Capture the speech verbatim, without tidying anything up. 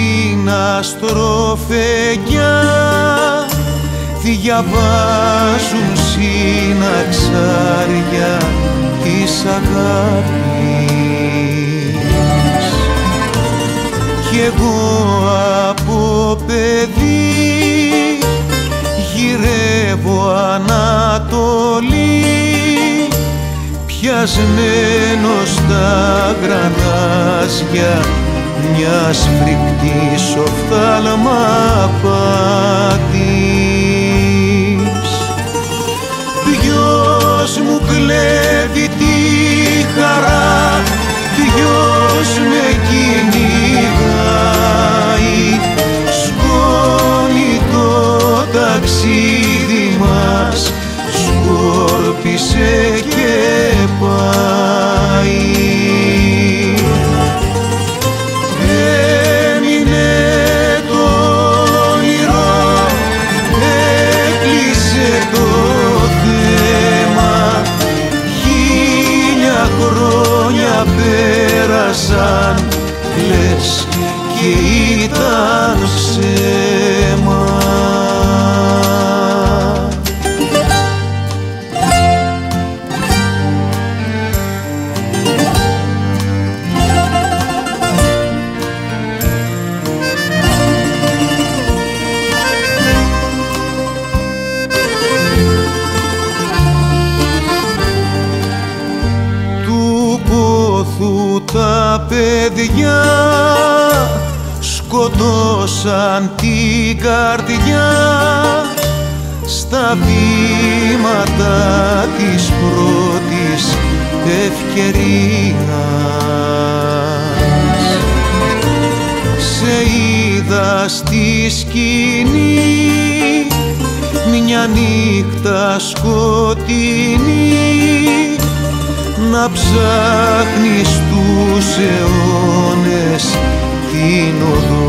στην αστροφεγγιά διαβάζουν συναξάρια της αγάπης κι εγώ από παιδί γυρεύω Ανατολή πιασμένος στα γρανάζια μιας φρικτής οφθαλμαπάτης. Ποιος μου κλέβει τη χαρά, ποιος με κυνηγάει, σκόνη το ταξίδι μας, σκόρπισε και πάει. Έμεινε το όνειρο, έκλεισε το θέμα, χίλια χρόνια πέρασαν, λες και ήταν ψέμα. Τα παιδιά σκοτώσαν την καρδιά στα βήματα της πρώτης ευκαιρίας. Σε είδα στη σκηνή μια νύχτα σκοτεινή να ψάχνεις τους αιώνες την οδό